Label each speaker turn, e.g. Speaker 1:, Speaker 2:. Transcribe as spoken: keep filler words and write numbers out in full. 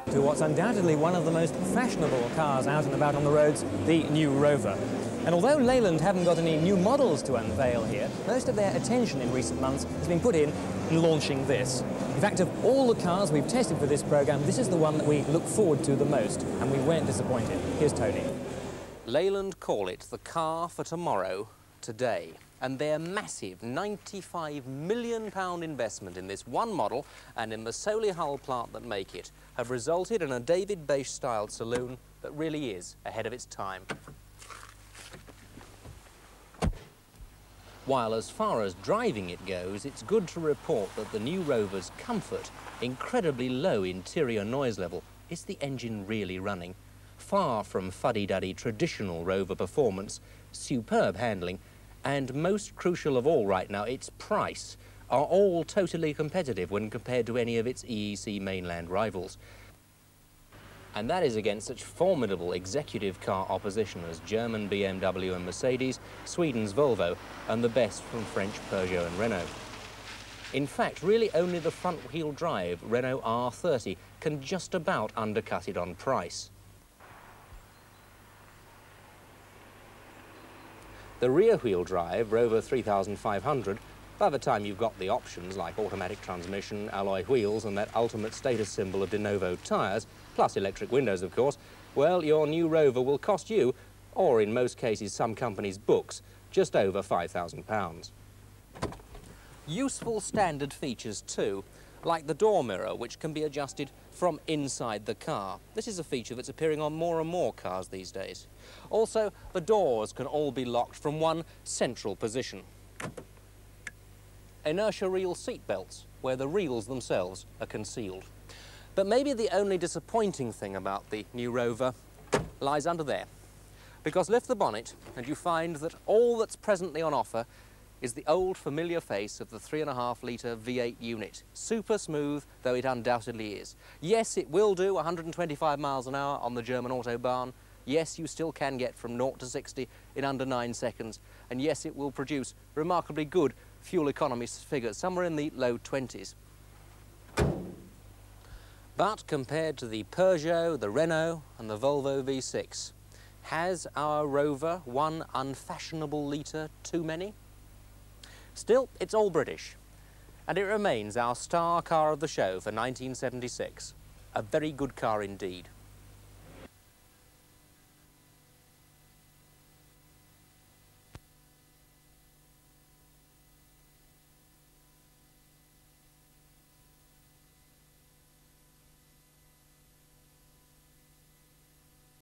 Speaker 1: to what's undoubtedly one of the most fashionable cars out and about on the roads, the new Rover. And although Leyland haven't got any new models to unveil here, most of their attention in recent months has been put in in launching this. In fact, of all the cars we've tested for this programme, this is the one that we look forward to the most, and we weren't disappointed. Here's Tony.
Speaker 2: Leyland call it the car for tomorrow, today. And their massive ninety-five million pound investment in this one model and in the Solihull plant that make it have resulted in a David Bache-styled saloon that really is ahead of its time. While as far as driving it goes, it's good to report that the new Rover's comfort, incredibly low interior noise level, is the engine really running. Far from fuddy-duddy traditional Rover performance, superb handling, and most crucial of all right now, its price, are all totally competitive when compared to any of its E E C mainland rivals. And that is against such formidable executive car opposition as German B M W and Mercedes, Sweden's Volvo, and the best from French Peugeot and Renault. In fact, really only the front-wheel drive Renault R thirty can just about undercut it on price. The rear-wheel drive Rover three thousand five hundred, by the time you've got the options like automatic transmission, alloy wheels and that ultimate status symbol of de novo tyres, plus electric windows of course, well, your new Rover will cost you, or in most cases some companies' books, just over five thousand pounds. Useful standard features too, like the door mirror, which can be adjusted from inside the car. This is a feature that's appearing on more and more cars these days. Also, the doors can all be locked from one central position. Inertia reel seat belts, where the reels themselves are concealed. But maybe the only disappointing thing about the new Rover lies under there. Because lift the bonnet and you find that all that's presently on offer is the old familiar face of the three and a half litre V eight unit. Super smooth, though it undoubtedly is. Yes, it will do one hundred and twenty-five miles an hour on the German Autobahn. Yes, you still can get from zero to sixty in under nine seconds. And yes, it will produce remarkably good fuel economy figures, somewhere in the low twenties. But compared to the Peugeot, the Renault and the Volvo V six, has our Rover one unfashionable litre too many? Still, it's all British, and it remains our star car of the show for nineteen seventy-six. A very good car indeed.